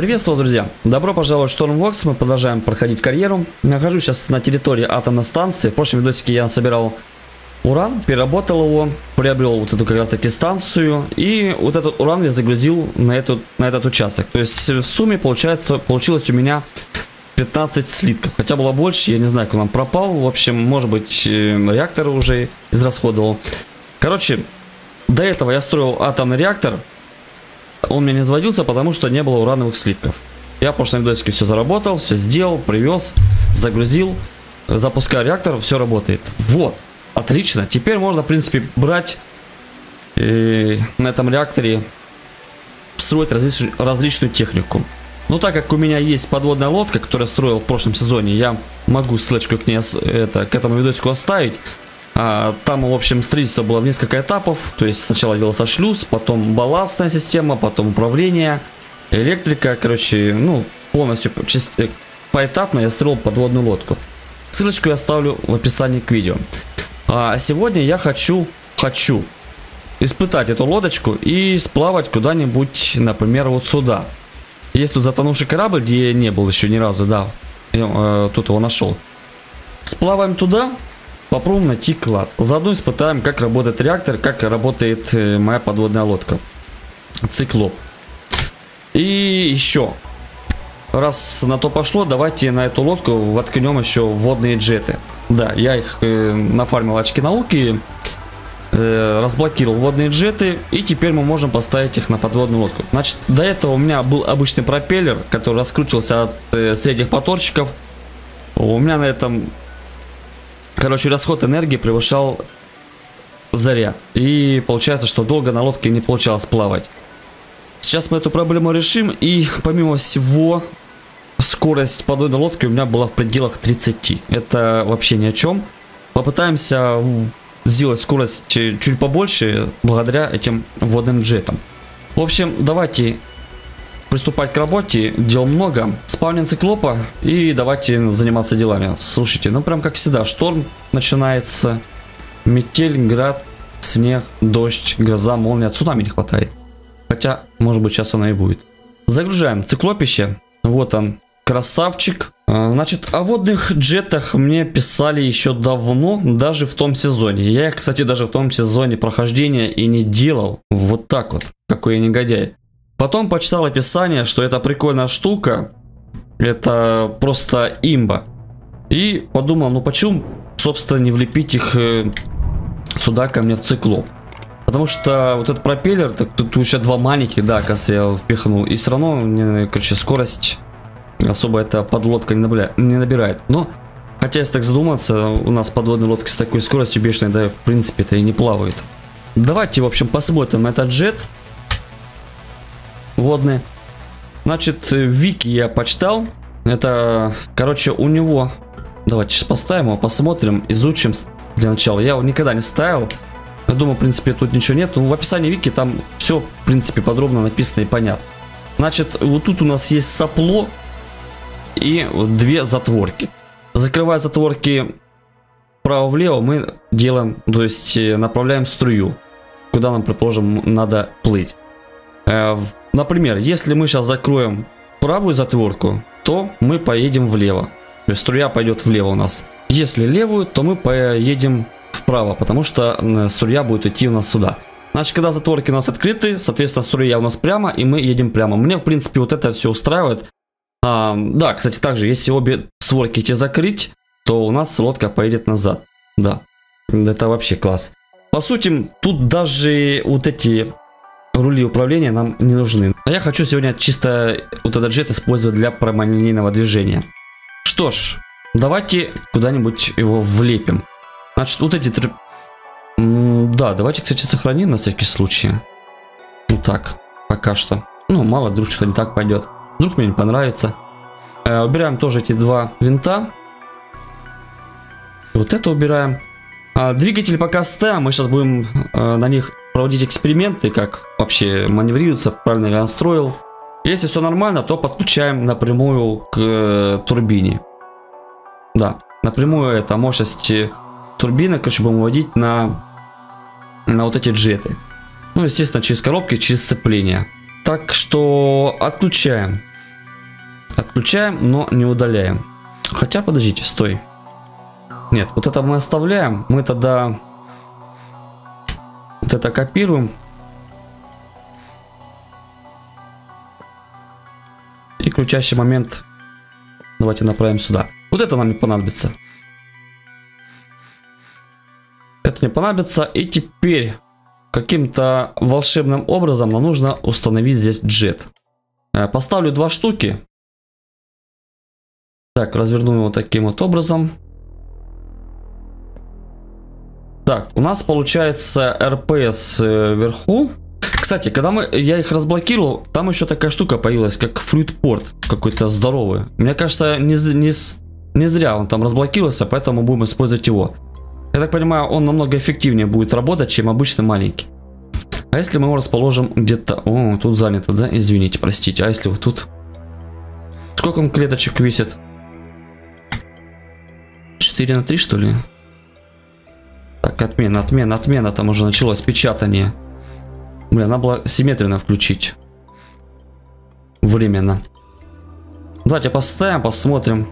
Приветствую, друзья! Добро пожаловать в Stormworks, мы продолжаем проходить карьеру. Нахожусь сейчас на территории атомной станции. В прошлом видосике я собирал уран, переработал его, приобрел вот эту как раз таки станцию. И вот этот уран я загрузил на этот участок. То есть в сумме получилось у меня 15 слитков. Хотя было больше, я не знаю, куда он пропал. В общем, может быть, реактор уже израсходовал. Короче, до этого я строил атомный реактор. Он у меня не заводился, потому что не было урановых слитков. Я в прошлом видосике все заработал, все сделал, привез, загрузил, запускаю реактор, все работает. Вот, отлично. Теперь можно, в принципе, брать на этом реакторе, строить различную технику. Но так как у меня есть подводная лодка, которую я строил в прошлом сезоне, я могу ссылочку к этому видосику оставить. Там, в общем, строительство было в несколько этапов. То есть сначала делался шлюз, потом балластная система, потом управление, электрика. Короче, ну, полностью поэтапно я строил подводную лодку. Ссылочку я оставлю в описании к видео. А сегодня я хочу испытать эту лодочку и сплавать куда-нибудь, например, вот сюда. Есть тут затонувший корабль, где я не был еще ни разу, да. Я тут его нашел. Сплаваем туда. Попробуем найти клад. Заодно испытаем, как работает реактор, как работает моя подводная лодка. Циклоп. И еще. Раз на то пошло, давайте на эту лодку воткнем еще водные джеты. Да, я их нафармил очки науки, разблокировал водные джеты, и теперь мы можем поставить их на подводную лодку. Значит, до этого у меня был обычный пропеллер, который раскручивался от средних моторчиков. У меня на этом... Короче, расход энергии превышал заряд. И получается, что долго на лодке не получалось плавать. Сейчас мы эту проблему решим. И помимо всего, скорость подводной лодки у меня была в пределах 30. Это вообще ни о чем. Попытаемся сделать скорость чуть побольше благодаря этим водным джетам. В общем, давайте приступать к работе. Дел много. Спавним циклопа и давайте заниматься делами. Слушайте, ну прям как всегда, шторм начинается, метель, град, снег, дождь, гроза, молния. Цунами не хватает. Хотя, может быть, сейчас оно и будет. Загружаем циклопище. Вот он, красавчик. Значит, о водных джетах мне писали еще давно, даже в том сезоне. Я их, кстати, даже в том сезоне прохождения и не делал. Вот так вот, какой я негодяй. Потом почитал описание, что это прикольная штука. Это просто имба. И подумал, ну почему, собственно, не влепить их сюда ко мне в циклоп. Потому что вот этот пропеллер, тут еще два маленьких, да, кажется, я впихнул. И все равно, короче, скорость особо эта подлодка не набирает. Но, хотя если так задуматься, у нас подводные лодки с такой скоростью бешеной, да, в принципе-то и не плавают. Давайте, в общем, посмотрим этот джет водный. Значит, вики я почитал. Это, короче, у него... Давайте сейчас поставим его, посмотрим, изучим для начала. Я его никогда не ставил. Я думаю, в принципе, тут ничего нет. Но в описании вики там все, в принципе, подробно написано и понятно. Значит, вот тут у нас есть сопло и две затворки. Закрывая затворки вправо-влево, мы делаем, то есть направляем струю, куда нам, предположим, надо плыть. Например, если мы сейчас закроем правую затворку, то мы поедем влево. То есть струя пойдет влево у нас. Если левую, то мы поедем вправо, потому что струя будет идти у нас сюда. Значит, когда затворки у нас открыты, соответственно, струя у нас прямо, и мы едем прямо. Мне, в принципе, вот это все устраивает. Да, кстати, также, если обе створки эти закрыть, то у нас лодка поедет назад. Да, это вообще класс. По сути, тут даже вот эти... рули управления нам не нужны. А я хочу сегодня чисто вот этот джет использовать для прямолинейного движения. Что ж, давайте куда-нибудь его влепим. Значит, вот эти... Да, давайте, кстати, сохраним на всякий случай. Вот так, пока что. Ну, мало, вдруг что-то не так пойдет. Вдруг мне не понравится. Убираем тоже эти два винта. Вот это убираем. Двигатель пока ставим. Мы сейчас будем на них проводить эксперименты, как вообще маневрируется, правильно ли я настроил. Если все нормально, то подключаем напрямую к турбине. Да, напрямую это мощность турбины, короче, будем вводить на вот эти джеты. Ну, естественно, через коробки, через сцепление. Так что отключаем. подключаем, но не удаляем. Хотя, подождите, стой. Нет, вот это мы оставляем. Мы тогда вот это копируем. И крутящий момент давайте направим сюда. Вот это нам не понадобится. Это не понадобится. И теперь каким-то волшебным образом нам нужно установить здесь джет. Поставлю 2 штуки. Так, разверну его таким вот образом. Так, у нас получается РПС вверху. Кстати, когда я их разблокировал, там еще такая штука появилась, как флюйтпорт какой-то здоровый. Мне кажется, не зря он там разблокировался, поэтому будем использовать его. Я так понимаю, он намного эффективнее будет работать, чем обычный маленький. А если мы его расположим где-то... О, тут занято, да? Извините, простите. А если вот тут? Сколько он клеточек весит? 4 на 3, что ли? Так, отмена. Там уже началось печатание. Блин, надо было симметрично включить. Временно. Давайте поставим, посмотрим.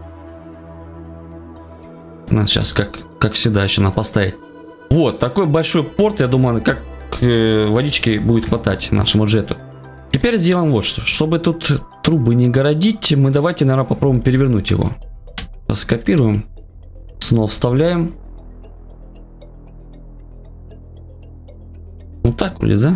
Ну, сейчас, как всегда, еще надо поставить. Вот, такой большой порт, я думаю, как водички будет хватать нашему джету. Теперь сделаем вот что. Чтобы тут трубы не городить, мы давайте, наверное, попробуем перевернуть его. Скопируем. Снова вставляем. Вот так вроде, да?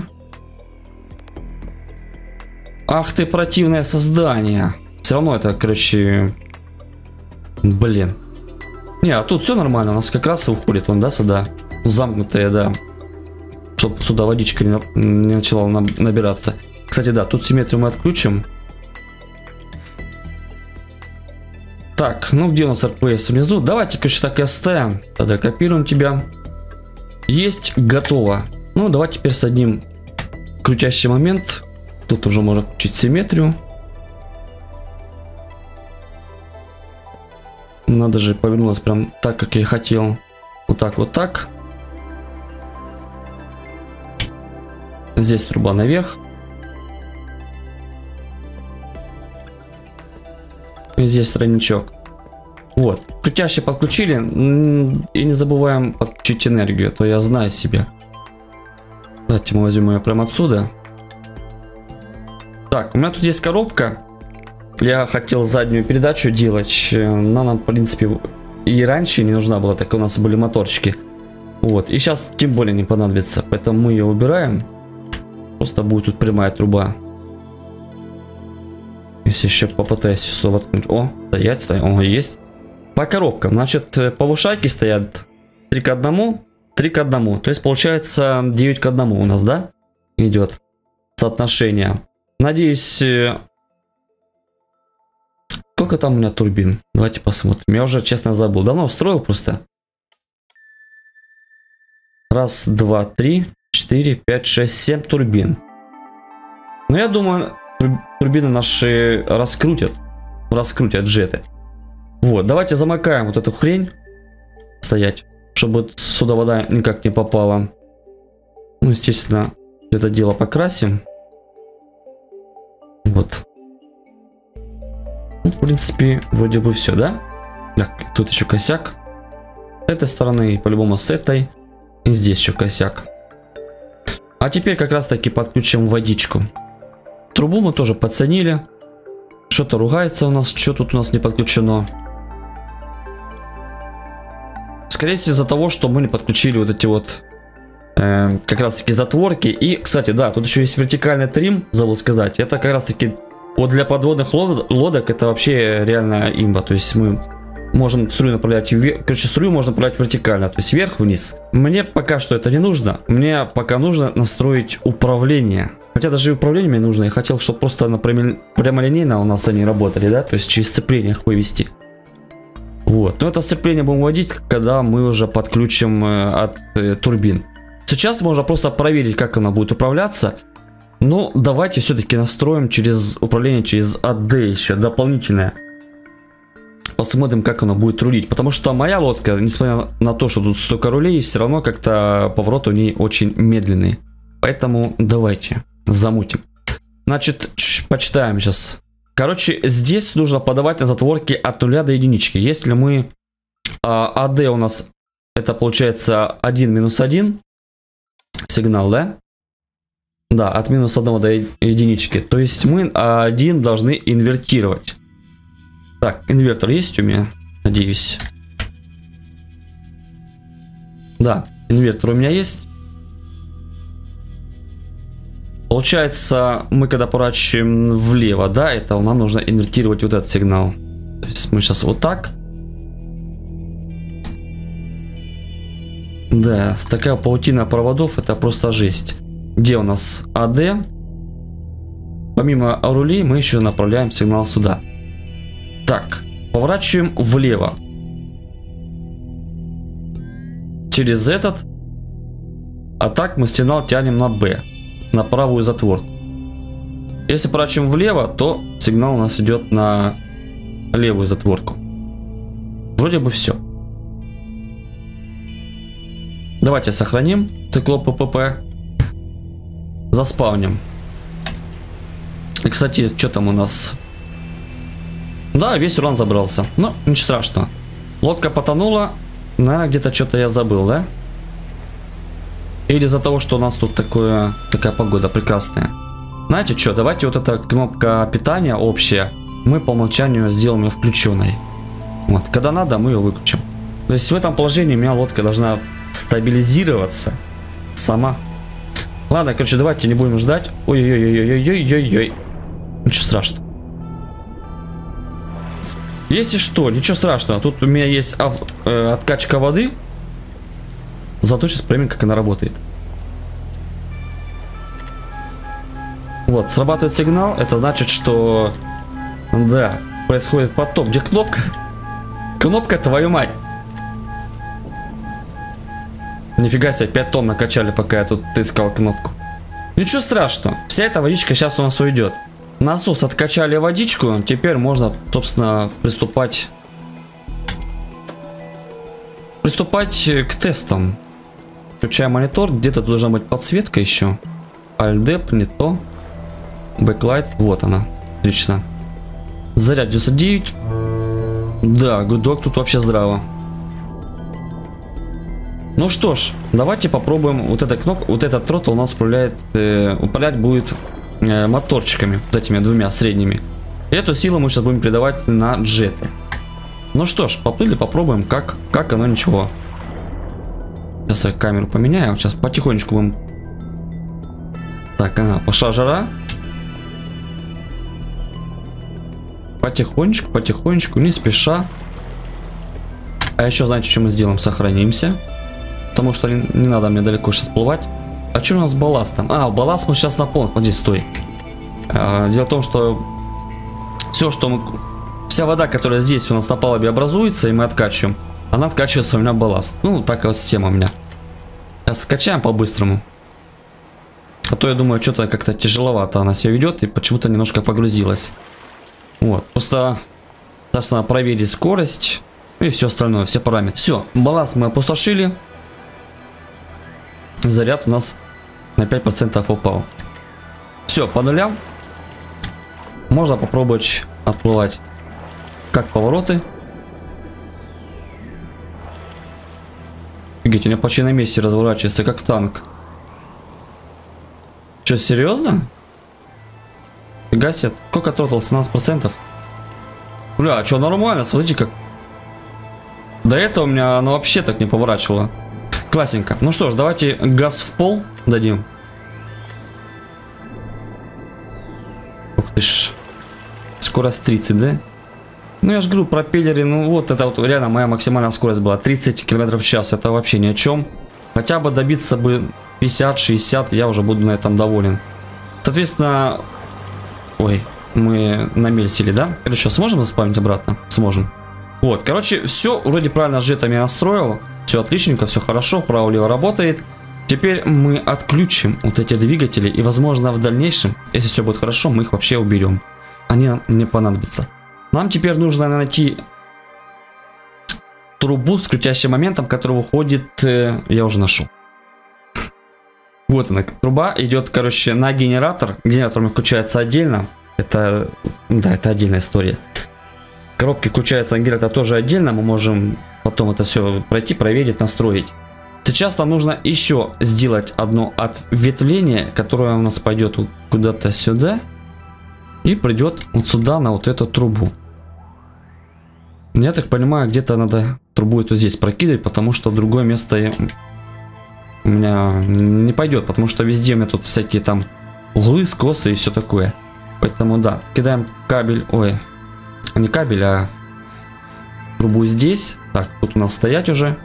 Ах ты, противное создание. Все равно это, короче... Блин. Не, а тут все нормально. У нас как раз уходит он, да, сюда. Замкнутая, да. Чтобы сюда водичка не начала набираться. Кстати, да, тут симметрию мы отключим. Так, ну где у нас РПС внизу? Давайте, короче, так и оставим. Тогда копируем тебя. Есть, готово. Ну, давайте теперь садим крутящий момент. Тут уже можно включить симметрию. Надо же, повернулась прям так, как я и хотел. Вот так, вот так. Здесь труба наверх. И здесь тройничок. Вот. Крутящий подключили. И не забываем подключить энергию. А то я знаю себя. Давайте мы возьмем ее прямо отсюда. Так, у меня тут есть коробка. Я хотел заднюю передачу делать. Она нам, в принципе, и раньше не нужна была, так как у нас были моторчики. Вот. И сейчас тем более не понадобится. Поэтому мы ее убираем. Просто будет тут прямая труба. Если еще попытаюсь все воткнуть. О, стоять. О, есть. По коробкам. Значит, повышайки стоят 3 к 1. 3 к 1. То есть получается 9 к 1 у нас, да? Идет соотношение. Надеюсь... Сколько там у меня турбин? Давайте посмотрим. Я уже, честно, забыл. Давно устроил просто. 1, 2, 3, 4, 5, 6, 7 турбин. Но я думаю, турбины наши раскрутят джеты. Вот, давайте замыкаем вот эту хрень. Стоять. Чтобы сюда вода никак не попала. Ну, естественно, это дело покрасим. Вот. Ну, в принципе, вроде бы все, да? Так, тут еще косяк. С этой стороны, по-любому с этой. И здесь еще косяк. А теперь как раз таки подключим водичку. Трубу мы тоже подценили. Что-то ругается у нас. Что тут у нас не подключено? Скорее всего из-за того, что мы не подключили вот эти вот как раз таки затворки. И, кстати, да, тут еще есть вертикальный трим, забыл сказать. Это как раз таки вот для подводных лодок это вообще реально имба. То есть мы можем струю направлять вверх. Короче, струю можно направлять вертикально, то есть вверх-вниз. Мне пока что это не нужно. Мне пока нужно настроить управление. Хотя даже и управление мне нужно. Я хотел, чтобы просто прямолинейно у нас они работали, да, то есть через сцепление их вывести. Вот. Но это сцепление будем вводить, когда мы уже подключим от турбин. Сейчас можно просто проверить, как она будет управляться. Но давайте все-таки настроим через управление через AD еще дополнительное. Посмотрим, как она будет рулить. Потому что моя лодка, несмотря на то, что тут столько рулей, все равно как-то поворот у ней очень медленный. Поэтому давайте замутим. Значит, почитаем сейчас Короче, здесь нужно подавать на затворки от 0 до единички. Если мы АД у нас это получается 1-1 сигнал, да? Да, от -1 до единички. То есть мы 1 должны инвертировать. Так, инвертор есть у меня? Надеюсь. Да, инвертор у меня есть. Получается, мы когда поворачиваем влево, да, это нам нужно инвертировать вот этот сигнал. То есть мы сейчас вот так. Да, такая паутина проводов, это просто жесть. Где у нас АД? Помимо рулей мы еще направляем сигнал сюда. Так, поворачиваем влево. Через этот. А так мы сигнал тянем на Б. На правую затворку. Если поворачиваем влево, то сигнал у нас идет на левую затворку. Вроде бы все. Давайте сохраним циклоп ППП. Заспавним. И, кстати, что там у нас? Да, весь уран забрался. Но ничего страшного. Лодка потонула. Наверное, где-то что-то я забыл, да? Или из-за того, что у нас тут такая погода прекрасная. Знаете что, давайте вот эта кнопка питания общая, мы по умолчанию сделаем ее включенной. Вот, когда надо, мы ее выключим. То есть в этом положении у меня лодка должна стабилизироваться сама. Ладно, короче, давайте не будем ждать. Ой-ой-ой-ой-ой-ой-ой. Ничего страшного. Если что, ничего страшного. Тут у меня есть откачка воды. Зато сейчас проверим, как она работает. Вот, срабатывает сигнал. Это значит, что... Да, происходит поток. Где кнопка? Кнопка, твою мать. Нифига себе, 5 тонн накачали, пока я тут искал кнопку. Ничего страшного. Вся эта водичка сейчас у нас уйдет. Насос откачали водичку. Теперь можно, собственно, приступать к тестам. Включаем монитор. Где-то должна быть подсветка еще. Альдеп, не то. Бэклайт. Вот она. Отлично. Заряд 99. Да, гудок тут вообще здраво. Ну что ж, давайте попробуем. Вот эта кнопка, вот этот тротл у нас управлять будет моторчиками. Вот этими двумя средними. И эту силу мы сейчас будем передавать на джеты. Ну что ж, поплыли, попробуем, как оно, ничего. Сейчас я камеру поменяю. Сейчас потихонечку будем. Так, ага, пошла жара. Потихонечку, потихонечку, не спеша. А еще, знаете, что мы сделаем? Сохранимся. Потому что не надо мне далеко сейчас всплывать. А что у нас с балластом? А, балласт мы сейчас наполним. Подожди, стой. Дело в том, что вся вода, которая здесь у нас на палубе образуется, и мы откачиваем, она откачивается у меня балласт. Ну, такая вот система у меня. Сейчас скачаем по-быстрому. А то я думаю, что-то как-то тяжеловато она себя ведет и почему-то немножко погрузилась. Вот, просто сейчас надо проверить скорость и все остальное, все параметры. Все, балласт мы опустошили. Заряд у нас на 5% упал. Все, по нулям. Можно попробовать отплывать. Как повороты. Видите, у меня почти на месте разворачивается, как танк. Что, серьезно? Фига себе. Сколько тротл? 17%. Бля, а что, нормально? Смотрите, как... До этого у меня она вообще так не поворачивала. Классненько. Ну что ж, давайте газ в пол дадим. Ух ты ж. Скорость 30, да? Ну я же говорю, пропеллеры, ну вот это вот реально моя максимальная скорость была. 30 км в час, это вообще ни о чем. Хотя бы добиться бы 50-60, я уже буду на этом доволен. Соответственно... Ой, мы на мель сели, да? Короче, сможем заспавнить обратно? Сможем. Вот, короче, все вроде правильно с жетами настроил. Все отличненько, все хорошо, вправо-лево работает. Теперь мы отключим вот эти двигатели. И, возможно, в дальнейшем, если все будет хорошо, мы их вообще уберем. Они нам не понадобятся. Нам теперь нужно найти трубу с крутящим моментом, который выходит... я уже нашел. Вот она, труба идет, короче, на генератор. Генератор включается отдельно. это, да, это отдельная история. Коробки включаются на генератор тоже отдельно, мы можем потом это все пройти, проверить, настроить. Сейчас нам нужно еще сделать одно ответвление, которое у нас пойдет куда-то сюда и придет вот сюда, на вот эту трубу. Я так понимаю, где-то надо трубу эту здесь прокидывать, потому что другое место у меня не пойдет, потому что везде у меня тут всякие там углы, скосы и все такое. Поэтому да, кидаем кабель, ой, не кабель, а трубу здесь. Так, тут у нас стоять уже.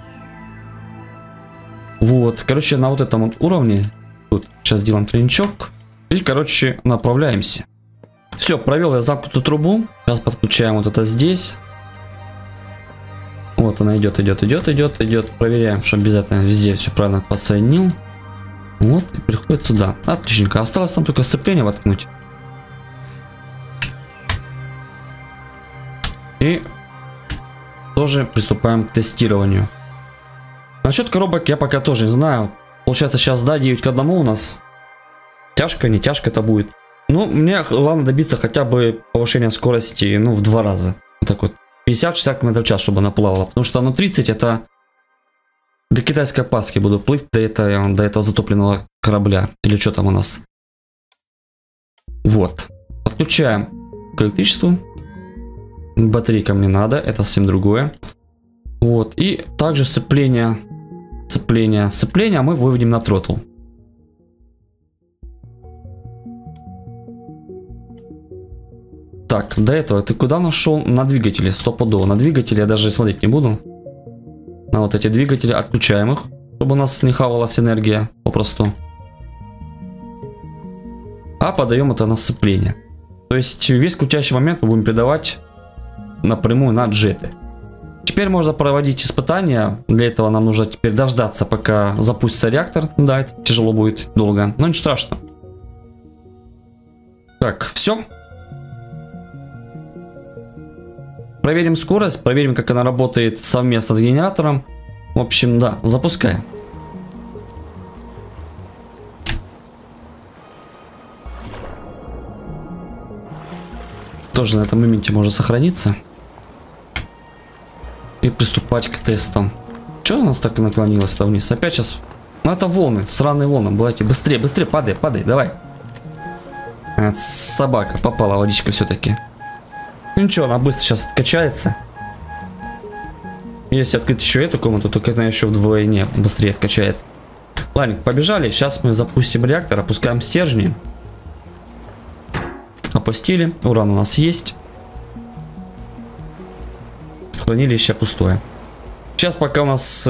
Вот, короче, на вот этом вот уровне тут сейчас сделаем тройничок и, короче, направляемся. Все, провел я замкнутую трубу. Сейчас подключаем вот это здесь. Вот она идет. Проверяем, что обязательно везде все правильно подсоединил. Вот, и приходит сюда. Отличненько. Осталось там только сцепление воткнуть. И тоже приступаем к тестированию. Насчет коробок я пока тоже не знаю. Получается сейчас, да, 9 к 1 у нас. Тяжко, не тяжко это будет. Ну, мне главное добиться хотя бы повышения скорости, ну, в 2 раза. Вот так вот. 50-60 км в час, чтобы она плавала. Потому что, ну, 30 это до китайской Пасхи буду плыть до этого затопленного корабля. Или что там у нас. Вот. Подключаем к электричеству. Батарейкам не надо, это совсем другое. Вот. И также сцепление мы выведем на тротл. Так, до этого ты куда нашел? На двигатели, стопудово. На двигатели я даже смотреть не буду. На вот эти двигатели отключаем их, чтобы у нас не хавалась энергия попросту. А подаем это на сцепление. То есть весь крутящий момент мы будем передавать напрямую на джеты. Теперь можно проводить испытания. Для этого нам нужно теперь дождаться, пока запустится реактор. Да, это тяжело будет, долго, но ничего страшного. Так, все. Проверим скорость, проверим, как она работает совместно с генератором. В общем, да, запускаем. Тоже на этом моменте можно сохраниться. И приступать к тестам. Что у нас так наклонилось-то вниз? Опять сейчас... Ну это волны, сраные волны. Давайте быстрее, быстрее, падай, давай. Собака, попала водичка все-таки. Ничего, она быстро сейчас откачается. Если открыть еще эту комнату, то она еще вдвойне быстрее откачается. Ладно, побежали. Сейчас мы запустим реактор, опускаем стержни. Опустили. Уран у нас есть. Хранилище пустое. Сейчас пока у нас...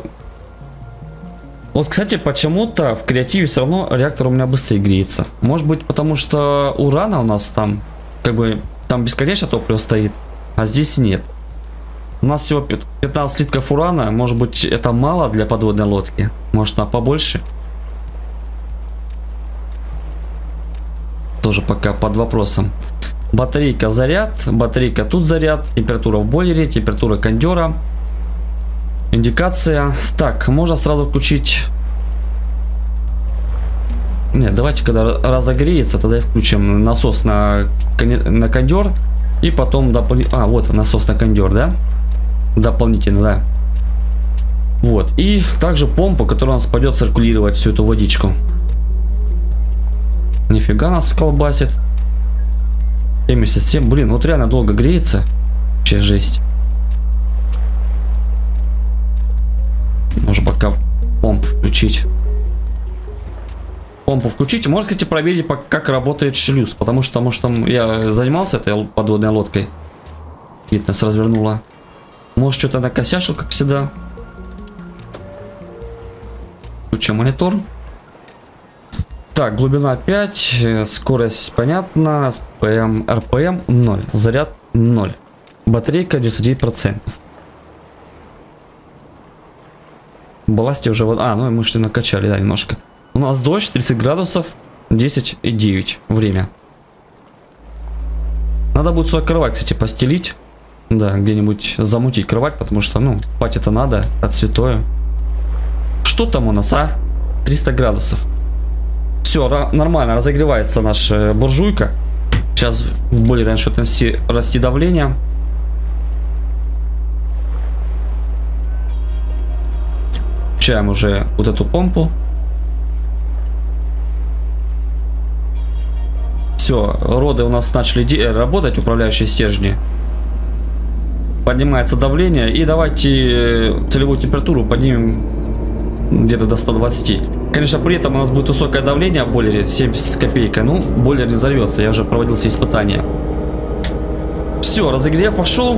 Вот, кстати, почему-то в креативе все равно реактор у меня быстрее греется. Может быть, потому что урана у нас там, как бы, там бесконечно топливо стоит, а здесь нет. У нас всего 15 литров урана. Может быть, это мало для подводной лодки. Может, она побольше. Тоже пока под вопросом. Батарейка заряд. Батарейка тут заряд. Температура в бойлере. Температура кондера. Индикация. Так, можно сразу включить... Нет, давайте, когда разогреется, тогда и включим насос на кондер. И потом дополнительно... А, вот насос на кондер, да? Дополнительно, да. Вот. И также помпа, которая у нас пойдет циркулировать всю эту водичку. Нифига нас колбасит. 77. Блин, вот реально долго греется. Вообще жесть. Можно пока помпу включить. Помпу включить. Можно, кстати, проверить, как работает шлюз. Потому что я занимался этой подводной лодкой. Фитнес развернула. Может, что-то накосячил, как всегда. Включим монитор. Так, глубина 5. Скорость понятно. РПМ 0. Заряд 0. Батарейка 99%. Балласте уже... А, ну мы что накачали, да, немножко. У нас дождь, 30 градусов, 10,9 время. Надо будет сюда кровать, кстати, постелить. Да, где-нибудь замутить кровать, потому что, ну, спать это надо, от святое. Что там у нас, а? 300 градусов. Все, нормально, разогревается наша буржуйка. Сейчас в бойлере начнет расти давление. Включаем уже вот эту помпу. Все, роды у нас начали работать, управляющие стержни. Поднимается давление. И давайте целевую температуру поднимем где-то до 120. Конечно, при этом у нас будет высокое давление в бойлере, 70 с копейкой. Ну, бойлер не взорвется, я уже проводил все испытания. Все, разогрев пошел.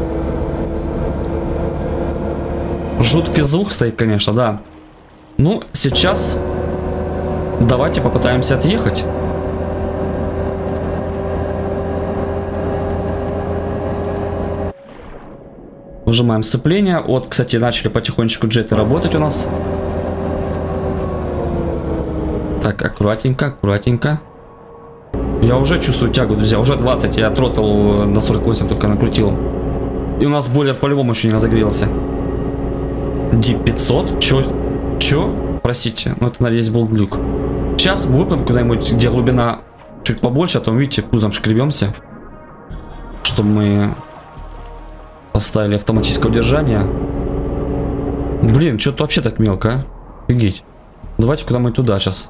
Жуткий звук стоит, конечно, да. Ну, сейчас давайте попытаемся отъехать. Выжимаем сцепление. Вот, кстати, начали потихонечку джеты работать у нас. Так, аккуратненько, аккуратненько. Я уже чувствую тягу, друзья. Уже 20. Я тротл на 48 только накрутил. И у нас бойлер по-любому еще не разогрелся. D500? Чё? Простите. Ну, это, надеюсь, был глюк. Сейчас выпадем куда-нибудь, где глубина чуть побольше. А то, видите, пузом шкребемся. Чтобы мы поставили автоматическое удержание. Блин, что-то вообще так мелко, а? Офигеть. Давайте куда-нибудь туда сейчас.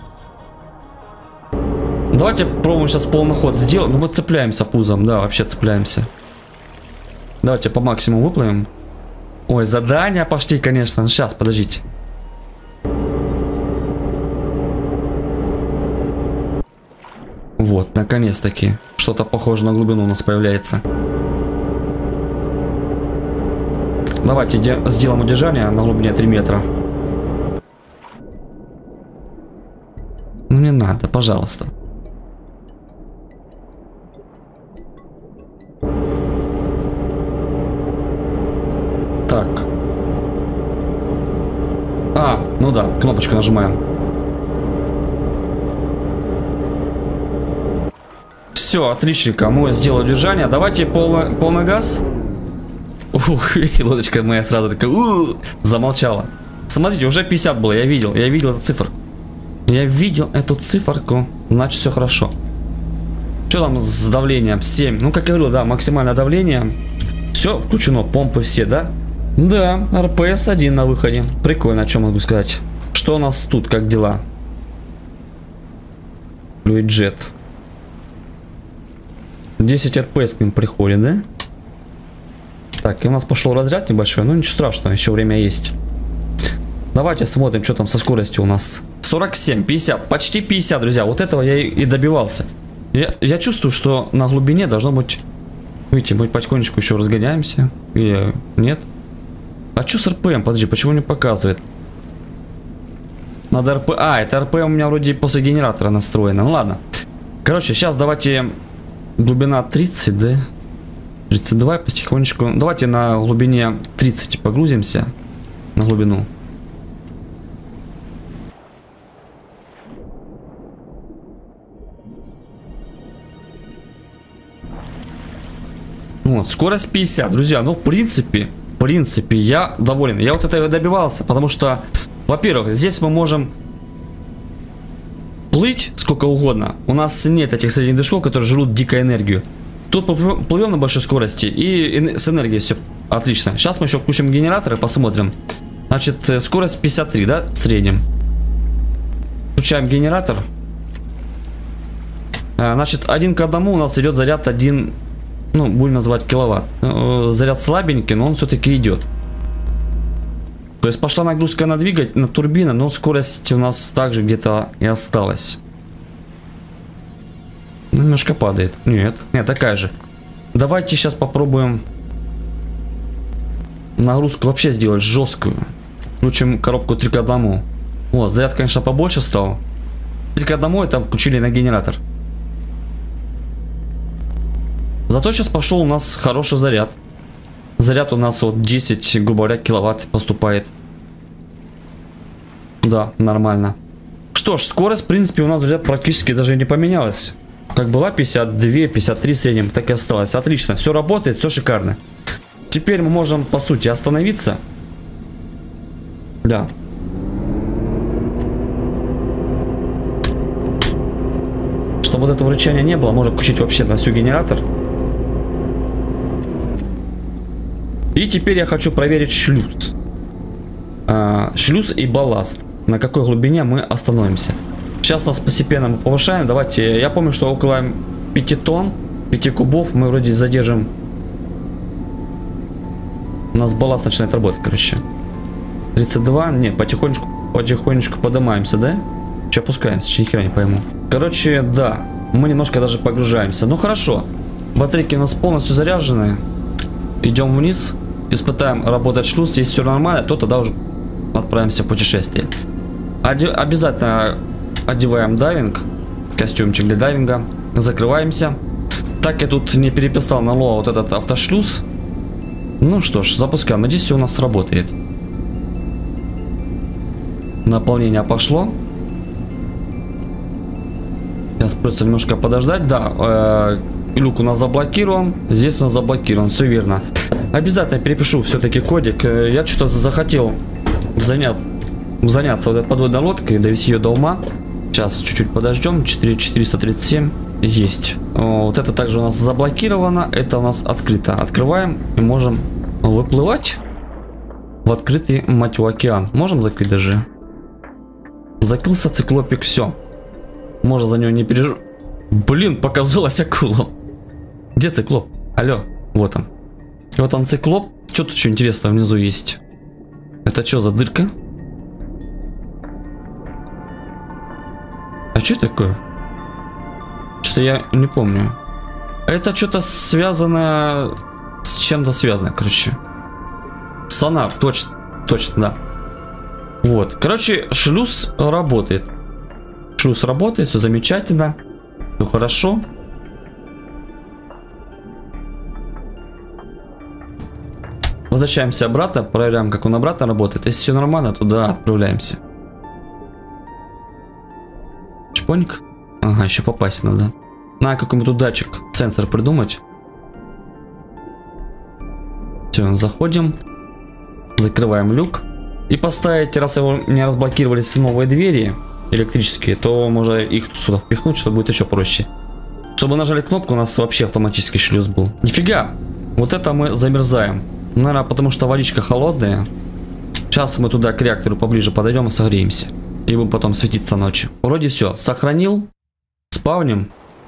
Давайте пробуем сейчас полный ход сделать. Ну, мы цепляемся пузом, да, вообще цепляемся. Давайте по максимуму выплывем. Ой, задания пошли, конечно. Сейчас, подождите. Вот, наконец-таки. Что-то похоже на глубину у нас появляется. Давайте сделаем удержание на глубине 3 метра. Ну, не надо, пожалуйста. Так. Ну да, кнопочку нажимаем. Все, отличненько. Мы сделали удержание. Давайте полный газ. Ух, лодочка моя сразу такая замолчала. Смотрите, уже 50 было, я видел эту цифру. Я видел эту циферку. Значит, все хорошо. Что там с давлением? 7. Ну, как я говорил, да, максимальное давление. Все включено, помпы все, да? Да, РПС 1 на выходе. Прикольно, о чем могу сказать. Что у нас тут, как дела? Флюиджет. 10 РПС к ним приходит, да? Так, и у нас пошел разряд небольшой. Ну, ничего страшного, еще время есть. Давайте смотрим, что там со скоростью у нас. 47, 50, почти 50, друзья. Вот этого я и добивался. Я чувствую, что на глубине должно быть... Видите, мы потихонечку еще разгоняемся. Или нет? А что с РПМ? Подожди, почему не показывает? Надо РП... это РПМ у меня вроде после генератора настроено. Ну ладно. Короче, сейчас давайте... Глубина 30, да? 32, потихонечку. Давайте на глубине 30 погрузимся. На глубину. Вот, скорость 50, друзья. Ну, в принципе, я доволен. Я вот этого добивался, потому что, во-первых, здесь мы можем плыть сколько угодно. У нас нет этих средних движков, которые жрут дикую энергию. Тут плывем на большой скорости и с энергией все отлично. Сейчас мы еще включим генератор и посмотрим. Значит, скорость 53, да, в среднем. Включаем генератор. Значит, 1 к 1 у нас идет заряд 1, ну, будем называть киловатт. Заряд слабенький, но он все-таки идет. То есть пошла нагрузка на двигатель, на турбину, но скорость у нас также где-то и осталась. Немножко падает. Нет, такая же. Давайте сейчас попробуем нагрузку вообще сделать жесткую. Включим коробку 3 к 1. Вот, заряд, конечно, побольше стал. 3 к 1 это включили на генератор. Зато сейчас пошел у нас хороший заряд. Заряд у нас вот 10, грубо говоря, киловатт поступает. Да, нормально. Что ж, скорость, в принципе, у нас, друзья, практически даже не поменялась. Как была 52, 53 в среднем, так и осталось. Отлично, все работает, все шикарно. Теперь мы можем, по сути, остановиться. Да. Чтобы вот этого рычания не было, можно включить вообще на всю генератор. И теперь я хочу проверить шлюз. Шлюз и балласт. На какой глубине мы остановимся. Сейчас нас постепенно мы повышаем. Давайте, я помню, что около 5 тонн, 5 кубов мы вроде задержим. У нас балласт начинает работать, короче. 32, не, потихонечку поднимаемся, да? Че опускаемся, ни хера не пойму. Короче, да, мы немножко даже погружаемся. Ну хорошо, батарейки у нас полностью заряжены. Идем вниз, испытаем работать шлюз. Если все нормально, то тогда уже отправимся в путешествие. Обязательно одеваем дайвинг, костюмчик для дайвинга. Закрываемся. Так я тут не переписал на лоа вот этот автошлюз. Ну что ж, запускаем. Надеюсь, все у нас работает. Наполнение пошло. Сейчас просто немножко подождать. Да, люк у нас заблокирован. Здесь у нас заблокирован. Все верно. Обязательно перепишу все-таки кодик. Я что-то захотел заняться вот этой подводной лодкой, довести ее до ума. Сейчас чуть-чуть подождем. 4437 есть. Вот это также у нас заблокировано. Это у нас открыто. Открываем и можем выплывать в открытый, мать его, океан. Можем закрыть даже. Закрылся циклопик, все. Можно за него не переживать. Блин, показалось акулам. Где циклоп? Алло, вот он. Вот он циклоп. Что тут еще интересного внизу есть? Это что за дырка? А что такое? Что-то я не помню. Это что-то связано с чем-то связано, короче. Сонар, точно, да. Вот, короче, шлюз работает. Шлюз работает, все замечательно, все хорошо. Возвращаемся обратно, проверяем, как он обратно работает. Если все нормально, туда отправляемся. Чпоник. Ага, еще попасть надо. Надо какой-нибудь датчик, сенсор придумать. Все, заходим. Закрываем люк. И поставить, раз его не разблокировались новые двери электрические, то можно их сюда впихнуть, чтобы будет еще проще. Чтобы нажали кнопку, у нас вообще автоматический шлюз был. Нифига! Вот это мы замерзаем. Наверное, потому что водичка холодная. Сейчас мы туда к реактору поближе подойдем и согреемся. И будем потом светиться ночью. Вроде все. Сохранил. Спавним.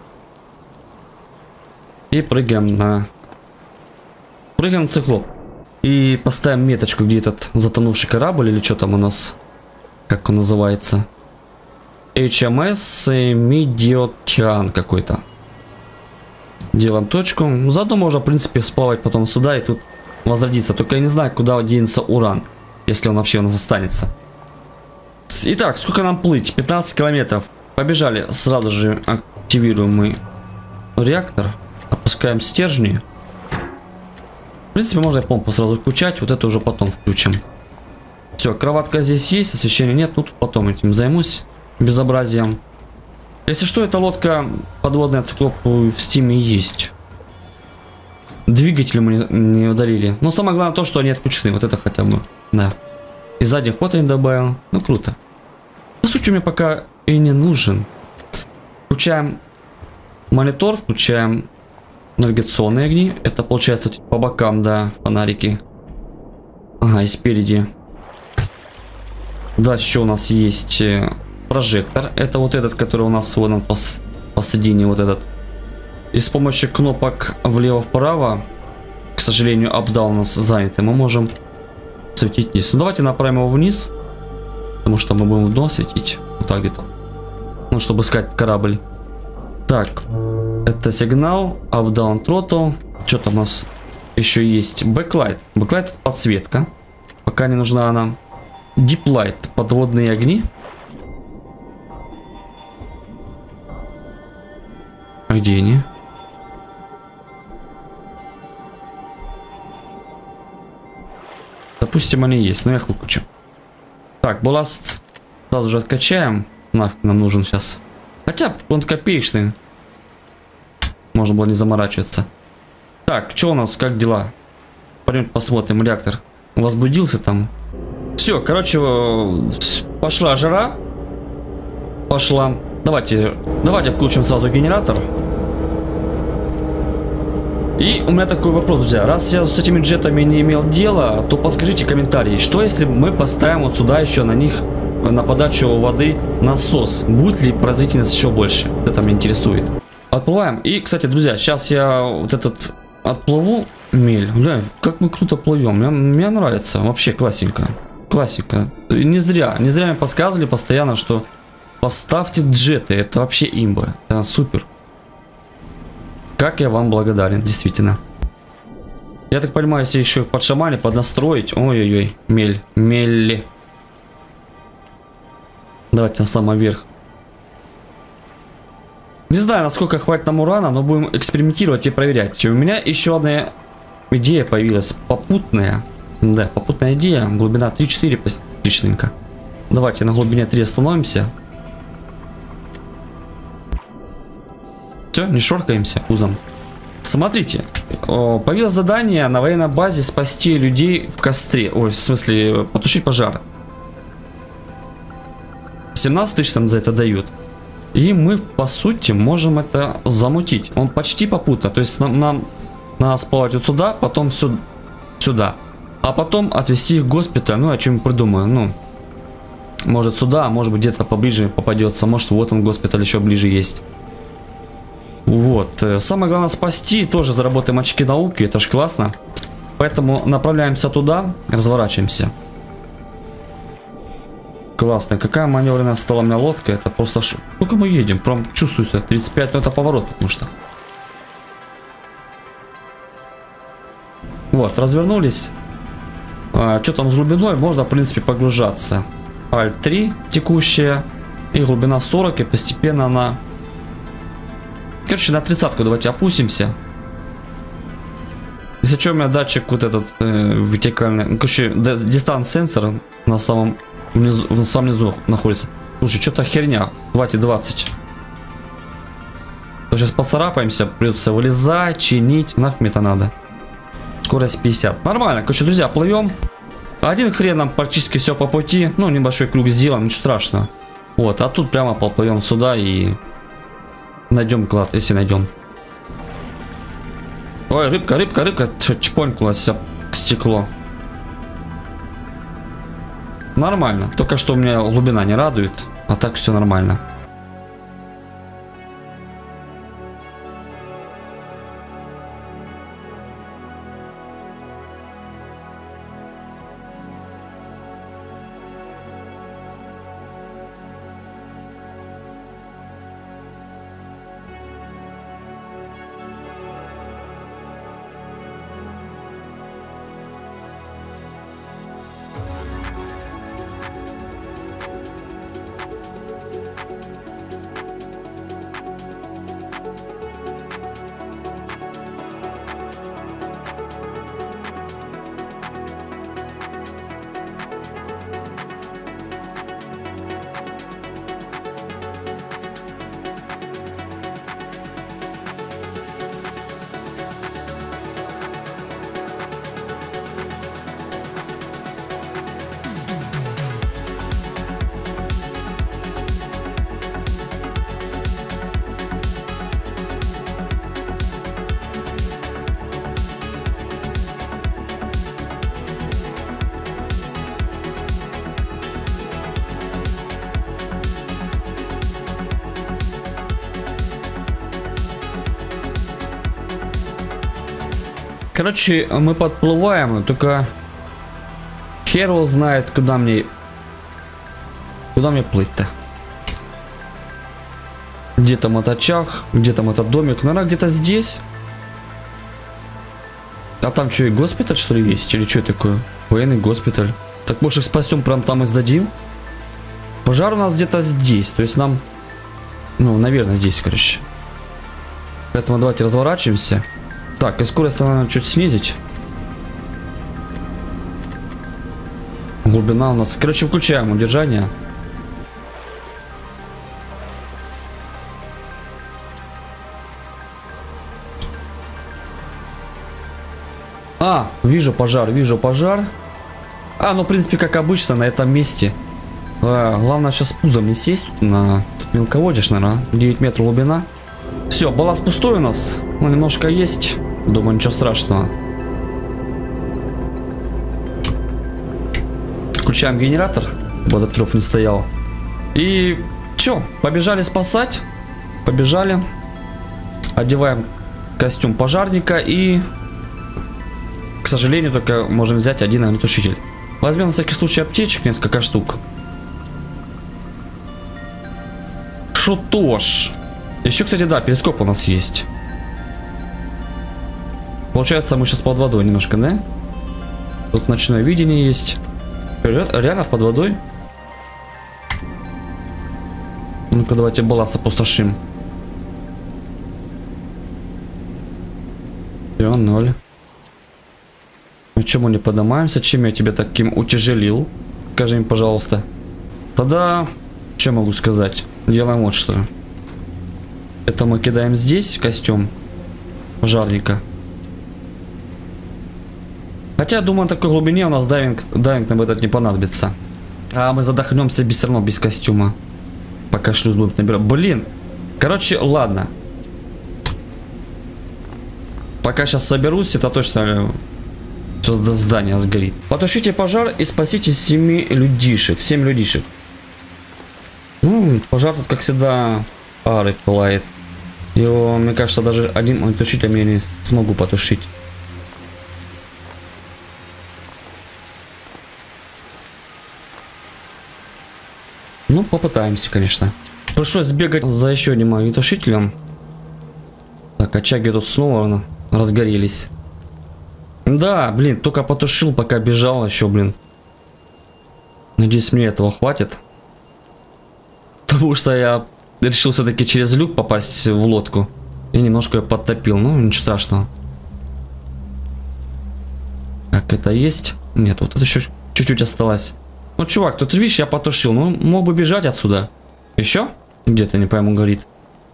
И прыгаем на... Прыгаем на циклоп. И поставим меточку, где этот затонувший корабль, или что там у нас, как он называется. HMS Медиотиан какой-то. Делаем точку. Заодно можно, в принципе, сплавать потом сюда и тут возродиться. Только я не знаю, куда денется уран, если он вообще у нас останется. Итак, сколько нам плыть? 15 километров. Побежали. Сразу же активируем мы реактор. Опускаем стержни. В принципе, можно помпу сразу включать. Вот это уже потом включим. Все, кроватка здесь есть, освещения нет. Ну, тут потом этим займусь. Безобразием. Если что, эта лодка подводная циклоп в стиме есть. Двигатели мы не удалили. Но самое главное то, что они отключены. Вот это хотя бы. Да. И задний ход я не добавил. Ну, круто. По сути, мне пока и не нужен. Включаем монитор, включаем навигационные огни. Это получается по бокам, да, фонарики. Ага, и спереди. Дальше еще у нас есть прожектор. Это вот этот, который у нас вон посредине, вот этот. И с помощью кнопок влево-вправо, к сожалению, up-down у нас заняты, мы можем светить вниз. Ну, давайте направим его вниз, потому что мы будем в дно светить. Вот так где-то. Ну, чтобы искать корабль. Так, это сигнал, up-down throttle. Что там у нас еще есть? Backlight. Backlight — это подсветка. Пока не нужна она. Deep light — подводные огни. А где они? Допустим, они есть, но я их выключу. Так, балласт сразу же откачаем. Нафиг нам нужен сейчас. Хотя он копеечный. Можно было не заморачиваться. Так, что у нас, как дела? Пойдем посмотрим, реактор возбудился там. Все, короче, пошла жара. Пошла. Давайте включим сразу генератор. И у меня такой вопрос, друзья. Раз я с этими джетами не имел дела, то подскажите комментарии, что если мы поставим вот сюда еще на них, на подачу воды, насос? Будет ли производительность еще больше? Это меня интересует. Отплываем. И, кстати, друзья, сейчас я вот этот отплыву мель. Бля, как мы круто плывем. Мне нравится. Вообще классика. Классика. Не зря мне подсказывали постоянно, что поставьте джеты. Это вообще имба. Это супер. Как я вам благодарен, действительно. Я так понимаю, если еще их подшамали, поднастроить. Ой-ой-ой, мель. Давайте на самый верх. Не знаю, насколько хватит нам урана, но будем экспериментировать и проверять. У меня еще одна идея появилась. Попутная. Да, попутная идея. Глубина 3-4, отличненько. Давайте на глубине 3 остановимся. Все, не шоркаемся пузом. Смотрите, появилось задание на военной базе спасти людей в костре. Ой, в смысле, потушить пожар. 17 тысяч там за это дают. И мы, по сути, можем это замутить. Он почти попутно. То есть нам надо сплавать вот сюда, потом сюда. А потом отвезти их в госпиталь. Ну, о чем придумаю. Ну, может сюда, а может быть где-то поближе попадется. Может вот он госпиталь еще ближе есть. Вот. Самое главное спасти. Тоже заработаем очки науки. Это ж классно. Поэтому направляемся туда. Разворачиваемся. Классно. Какая маневренная стала у меня лодка. Это просто шок. Сколько мы едем? Прям чувствуется. 35, но это поворот, потому что. Вот, развернулись. Что там с глубиной? Можно, в принципе, погружаться. Alt 3 текущая. И глубина 40. И постепенно она... Короче, на 30-ку давайте опустимся. Если что, у меня датчик вот этот вертикальный. Короче, дистанс-сенсор на самом низу находится. Слушай, что-то херня. Давайте 20. То сейчас поцарапаемся, придется вылезать, чинить. Нафиг мне это надо. Скорость 50. Нормально. Короче, друзья, плывем. Один хрен нам практически все по пути. Ну, небольшой круг сделаем, ничего страшного. Вот, а тут прямо поплывем сюда и найдем клад, если найдем. Ой, рыбка. Чпонькнулась к стеклу. Нормально. Только что у меня глубина не радует. А так все нормально. Короче, мы подплываем, только хер его знает, куда мне плыть-то. Где там этот очаг, где там этот домик, наверное, где-то здесь. А там что, и госпиталь, что ли, есть? Или что такое? Военный госпиталь. Так, может, их спасем, прям там и сдадим? Пожар у нас где-то здесь, то есть нам... Ну, наверное, здесь, короче. Поэтому давайте разворачиваемся. Так, и скорость надо чуть снизить. Глубина у нас... Короче, включаем удержание. А, вижу пожар, вижу пожар. А, ну, в принципе, как обычно, на этом месте. Главное сейчас пузом не сесть на Мелководишь, наверное. 9 метров глубина. Все, балласт пустой у нас. Ну, немножко есть. Думаю, ничего страшного. Включаем генератор, чтобы этот трёв не стоял. И чё, побежали спасать. Побежали. Одеваем костюм пожарника и, к сожалению, только можем взять один огнетушитель. Возьмем на всякий случай аптечек, несколько штук. Что ж. Еще, кстати, да, перископ у нас есть. Получается, мы сейчас под водой немножко, да? Тут ночное видение есть. Реально под водой? Ну-ка, давайте балласт опустошим. Все, 0. Почему не поднимаемся? Чем я тебя таким утяжелил? Скажи мне, пожалуйста. Тогда, что могу сказать? Делаем вот что. Это мы кидаем здесь костюм пожарника. Хотя, думаю, на такой глубине у нас дайвинг нам этот не понадобится. А мы задохнемся все равно без костюма. Пока шлюз будет набирать. Блин. Короче, ладно. Пока сейчас соберусь, это точно все здание сгорит. Потушите пожар и спасите 7 людишек. 7 людишек. Ну, пожар тут, как всегда, пары пылает. Его, мне кажется, даже один тушитель я не смогу потушить. Ну, попытаемся, конечно. Пришлось сбегать за еще одним огнетушителем. Так, очаги тут снова разгорелись. Да, блин, только потушил, пока бежал еще, блин. Надеюсь, мне этого хватит. Потому что я решил все-таки через люк попасть в лодку. И немножко ее подтопил. Ну, ничего страшного. Так, это есть? Нет, вот это еще чуть-чуть осталось. Ну, чувак, тут видишь, я потушил. Ну, мог бы бежать отсюда. Еще? Где-то, не пойму, горит.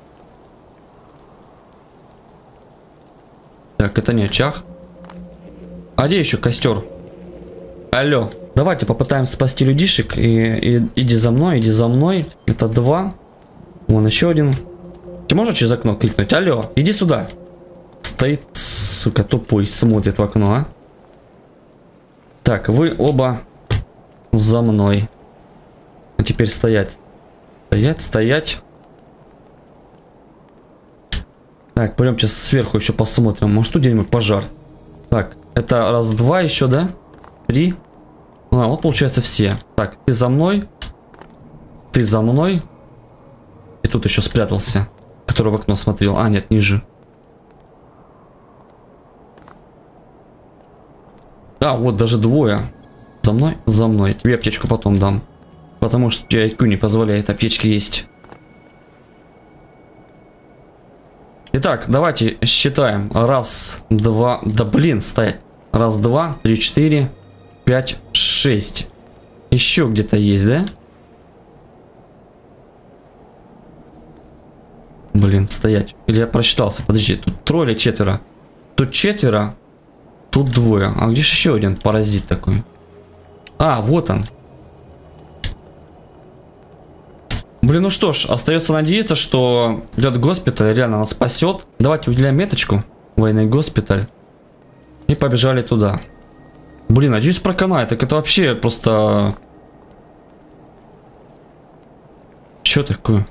Так, это не очаг. А где еще костер? Алло. Давайте попытаемся спасти людишек. И иди за мной, иди за мной. Это 2. Вон еще один. Ты можешь через окно крикнуть? Алло, иди сюда. Стоит, сука, тупой, смотрит в окно, а. Так, вы оба за мной. А теперь стоять. Стоять, стоять. Так, пойдемте сверху еще посмотрим. Может, тут где-нибудь пожар. Так, это раз, 2 еще, да? 3. А, вот получается все. Так, ты за мной. Ты за мной. И тут еще спрятался. Который в окно смотрел. А, нет, ниже. Да, вот даже 2. За мной, за мной. Тебе аптечку потом дам. Потому что тебе IQ не позволяет аптечки есть. Итак, давайте считаем. Раз, 2. Да блин, стоять. Раз, 2, 3, 4, 5, 6. Еще где-то есть, да? Блин, стоять. Или я просчитался? Подожди, тут 3 или 4? Тут 4. Тут 2. А где же еще один паразит такой? А, вот он. Блин, ну что ж, остается надеяться, что этот госпиталь реально нас спасет. Давайте выделяем меточку. Военный госпиталь. И побежали туда. Блин, надеюсь, проканает. Так это вообще просто... Что такое?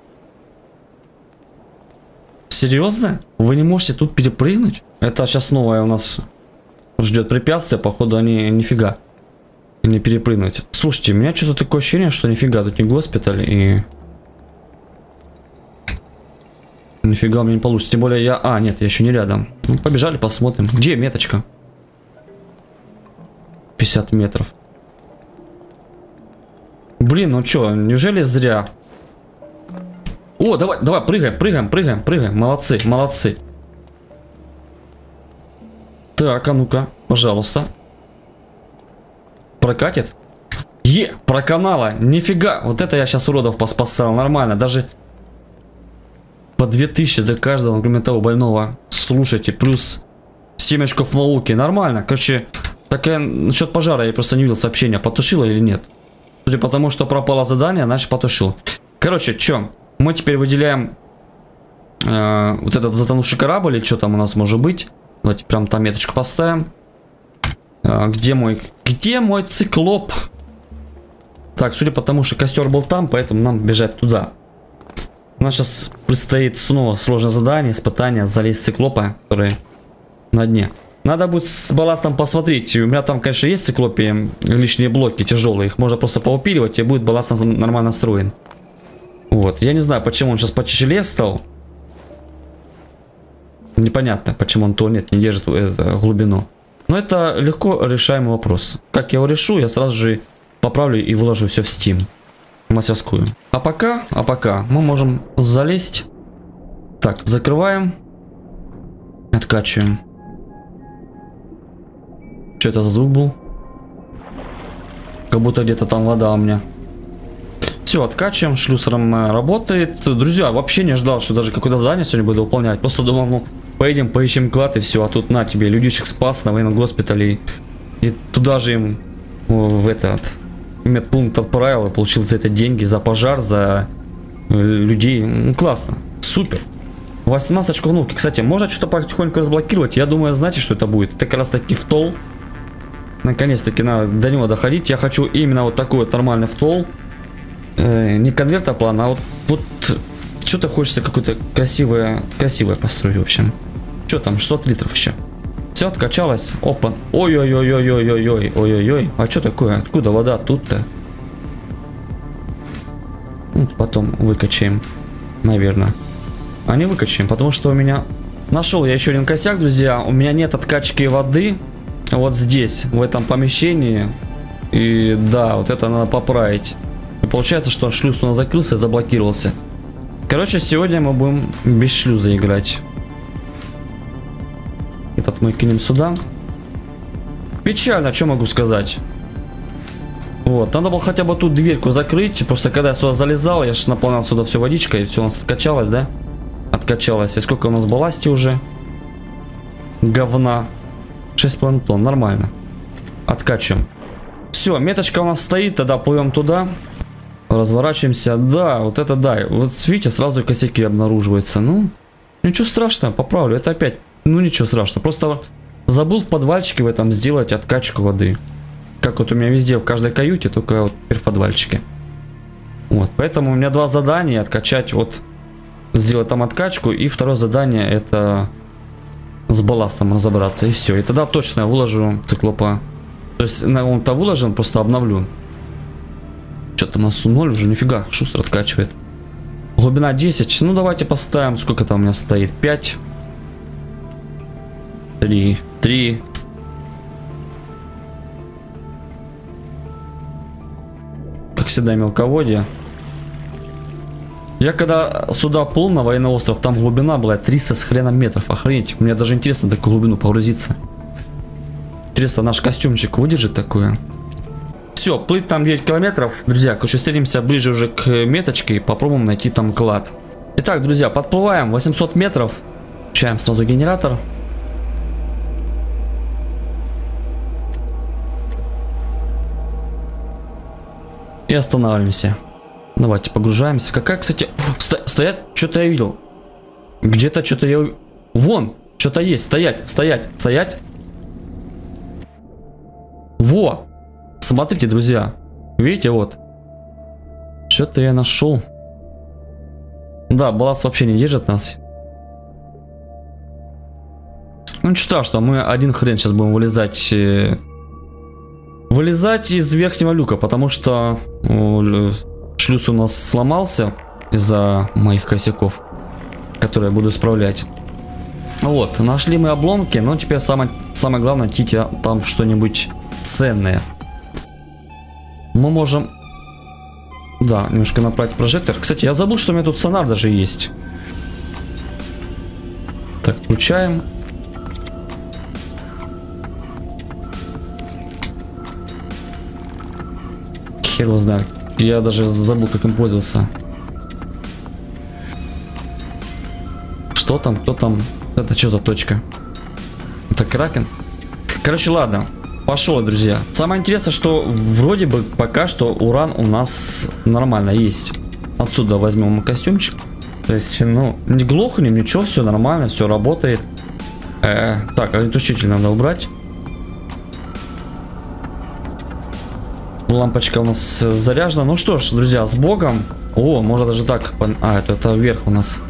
Серьезно? Вы не можете тут перепрыгнуть? Это сейчас новое у нас ждет препятствие. Походу они нифига не перепрыгнуть. Слушайте, у меня что-то такое ощущение, что нифига тут не госпиталь и... Нифига у меня не получится. Тем более я... А, нет, я еще не рядом. Ну, побежали, посмотрим. Где меточка? 50 метров. Блин, ну что, неужели зря? О, давай, давай, прыгаем. Молодцы, молодцы. Так, а ну-ка, пожалуйста. Прокатит? Проканала. Нифига. Вот это я сейчас уродов поспасал. Нормально. Даже по 2000 для каждого, кроме того, больного. Слушайте, плюс 7 очков науки. Нормально. Короче, такая насчет пожара я просто не видел сообщения, потушила или нет. Судя по тому, что пропало задание, значит потушил. Короче, что? Мы теперь выделяем вот этот затонувший корабль, или что там у нас может быть. Давайте прям там меточку поставим. Где мой циклоп? Так, судя по тому, что костер был там, поэтому нам бежать туда. У нас сейчас предстоит снова сложное задание, испытание, залезть циклопа, который на дне. Надо будет с балластом посмотреть. У меня там, конечно, есть в циклопе лишние блоки тяжелые. Их можно просто поупиливать, и будет балласт нормально настроен. Вот. Я не знаю, почему он сейчас потяжелее стал. Непонятно, почему он туалет не держит глубину. Но это легко решаемый вопрос. Как я его решу, я сразу же поправлю и выложу все в Steam. Мастерскую. А пока мы можем залезть. Так, закрываем. Откачиваем. Что это за звук был? Как будто где-то там вода у меня. Все, откачиваем. Шлюсером работает. Друзья, вообще не ждал, что даже какое-то задание сегодня буду выполнять. Просто думал, ну, поедем, поищем клад и все. А тут на тебе, людишек спас на военном госпитале. И туда же им в этот медпункт отправил и получил за это деньги, за пожар, за людей. Ну, классно. Супер. 18 очков науки. Кстати, можно что-то потихоньку разблокировать. Я думаю, знаете, что это будет? Это как раз таки втол. Наконец-таки надо до него доходить. Я хочу именно вот такой вот нормальный втол. Не конвертоплан, а вот что-то хочется какое-то красивое построить, в общем. Что там, 600 литров еще. Все откачалось. Опа. Ой-ой-ой-ой-ой-ой-ой-ой. А что такое? Откуда вода тут-то? Потом выкачаем, наверное. А не выкачаем, потому что у меня... Нашел я еще один косяк, друзья. У меня нет откачки воды вот здесь, в этом помещении. И да, вот это надо поправить. И получается, что шлюз у нас закрылся и заблокировался. Короче, сегодня мы будем без шлюза играть. Этот мы кинем сюда. Печально, что могу сказать. Вот, надо было хотя бы тут дверьку закрыть. Просто когда я сюда залезал, я же наполнял сюда все водичкой. И все у нас откачалось, да? Откачалось. И сколько у нас балласти уже? Говна. 6,5 тонн, нормально. Откачиваем. Все, меточка у нас стоит, тогда плывем туда. Разворачиваемся. Да, вот это да. Вот видите, сразу косяки обнаруживаются. Ну, ничего страшного, поправлю. Это опять, ну ничего страшного. Просто забыл в подвальчике в этом сделать откачку воды. Как вот у меня везде, в каждой каюте, только вот теперь в подвальчике. Вот, поэтому у меня два задания. Откачать вот, сделать там откачку. И второе задание это с балластом разобраться. И все. И тогда точно я выложу циклопа. То есть он-то выложен, просто обновлю. Что-то у нас 0 уже, нифига, шустро откачивает. Глубина 10. Ну давайте поставим, сколько там у меня стоит. 5. 3. Как всегда, мелководье. Я когда сюда плыл на военный остров, там глубина была 300 с хреном метров. Охренеть, мне даже интересно такую глубину погрузиться. Интересно, наш костюмчик выдержит такое? Все, плыть там 9 километров. Друзья, короче, встретимся ближе уже к меточке и попробуем найти там клад. Итак, друзья, подплываем 800 метров. Включаем сразу генератор. И останавливаемся. Давайте погружаемся. Какая, кстати... Стоять, что-то я видел. Где-то что-то я... Вон, что-то есть. Стоять. Во! Смотрите, друзья. Видите, вот. Что-то я нашел. Да, балласт вообще не держит нас. Ну ничего страшного, мы один хрен сейчас будем вылезать. Вылезать из верхнего люка, потому что шлюз у нас сломался из-за моих косяков, которые я буду исправлять. Вот, нашли мы обломки, но теперь самое главное найти там что-нибудь ценное. Мы можем, да, немножко направить прожектор. Кстати, я забыл, что у меня тут сонар даже есть. Так, включаем. Хер его знает. Я даже забыл, как им пользоваться. Что там? Кто там? Это что за точка? Это кракен? Короче, ладно. Пошел, друзья. Самое интересное, что вроде бы пока что уран у нас нормально есть. отсюда возьмем костюмчик. То есть, ну, не глохнем, ничего, все нормально, все работает. Так, огнетушитель надо убрать. Лампочка у нас заряжена. Ну что ж, друзья, с Богом. О, можно даже так. А, это вверх у нас.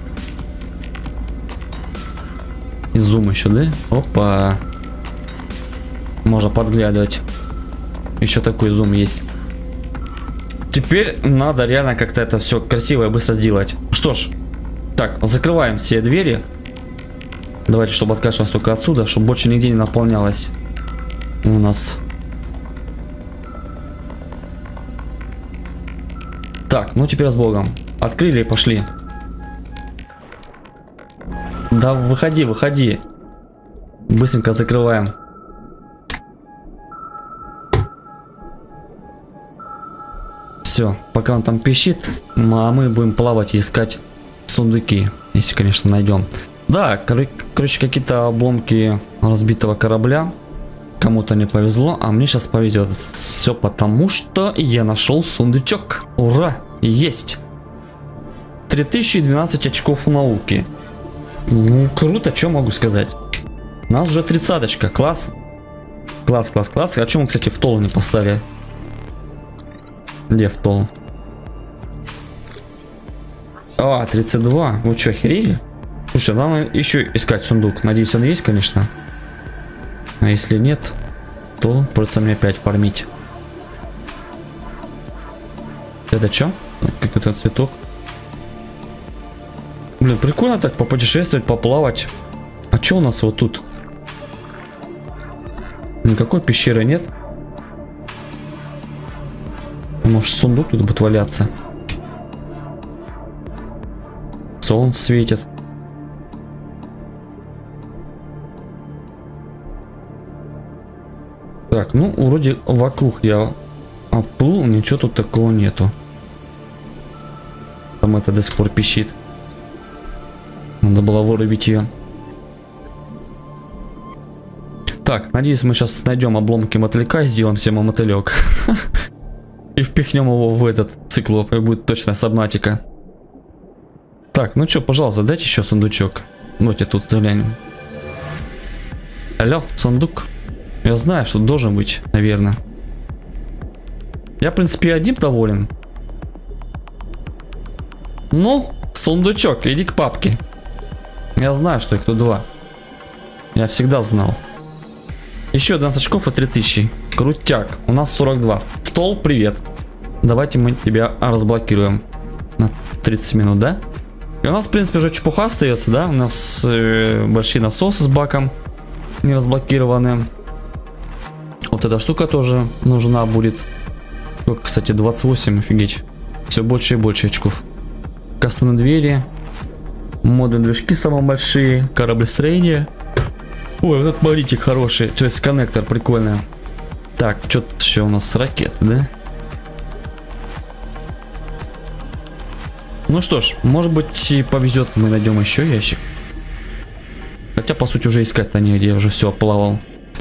И зум еще, да? Опа. Можно подглядывать. Еще такой зум есть. Теперь надо реально как-то это все красиво и быстро сделать. Что ж. Так, закрываем все двери. Давайте, чтобы откачивалось только отсюда, чтобы больше нигде не наполнялось у нас. Так, ну теперь с Богом. Открыли и пошли. Да, выходи, выходи. Быстренько закрываем. Все, пока он там пищит, а мы будем плавать и искать сундуки. Если, конечно, найдем. Да, короче, какие-то обломки разбитого корабля. Кому-то не повезло, а мне сейчас повезет. Все потому, что я нашел сундучок. Ура! Есть! 3012 очков науки. Ну, круто, что могу сказать. У нас уже 30-очка, класс. Класс, класс, класс. А чем мы, кстати, в тол не поставили? Где в тол? А, 32. Вы что, охерели? Слушай, надо еще искать сундук. Надеюсь, он есть, конечно. А если нет, то придется мне опять фармить. Это что? Какой-то цветок. Блин, прикольно так попутешествовать, поплавать. А что у нас вот тут? Никакой пещеры нет. Может, сундук тут будет валяться. Солнце светит. Так, ну, вроде вокруг я оплыл, ничего тут такого нету. Там это до сих пор пищит. Надо было вырубить ее. Так, надеюсь, мы сейчас найдем обломки мотылька и сделаем себе мотылек. И впихнем его в этот циклоп, и будет точно сабнатика. Так, ну что, пожалуйста, дайте еще сундучок. Давайте тут заглянем. Алло, сундук. Я знаю, что должен быть, наверное. Я, в принципе, одним доволен. Ну, сундучок, иди к папке. Я знаю, что их тут два. Я всегда знал. Еще 12 очков и 3000. Крутяк. У нас 42. Втол, привет. Давайте мы тебя разблокируем. На 30 минут, да? И у нас, в принципе, уже чепуха остается, да? У нас большие насосы с баком не разблокированы. Вот эта штука тоже нужна будет. Только, кстати, 28, офигеть. Все больше и больше очков. Кастомные двери. Модульные движки самые большие. Кораблестроение. Ой, вот этот магнитик хороший. То есть коннектор прикольный. Так, что тут еще у нас ракеты, да? Ну что ж, может быть, повезет, мы найдем еще ящик. Хотя, по сути, уже искать-то негде, я уже все оплавал.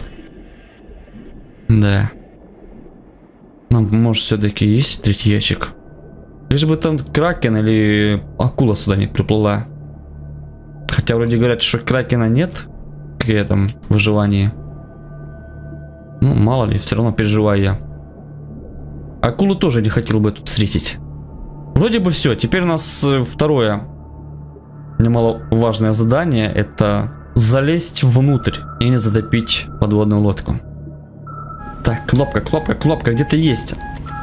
Да. Нам, может, все-таки есть третий ящик. Лишь бы там кракен или акула сюда не приплыла. Хотя вроде говорят, что кракена нет к этому выживании. Ну, мало ли, все равно переживаю я. Акулу тоже не хотел бы тут встретить. Вроде бы все. Теперь у нас второе немаловажное задание. Это залезть внутрь и не затопить подводную лодку. Так, кнопка, кнопка, кнопка, где-то есть.